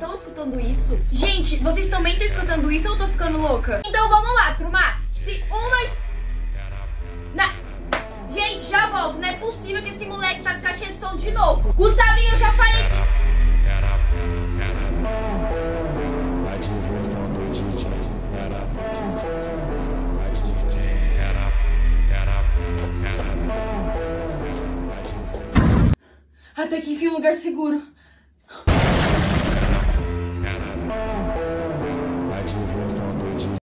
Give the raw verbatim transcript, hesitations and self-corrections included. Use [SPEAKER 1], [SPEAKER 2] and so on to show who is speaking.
[SPEAKER 1] estão escutando isso? Gente, vocês também estão escutando isso ou eu tô ficando louca? Então vamos lá, turma. Se uma... Na... Gente, já volto. Não é possível que esse moleque tá com caixinha de som de novo. Gustavinho, eu já falei que... Até que enfim um lugar seguro.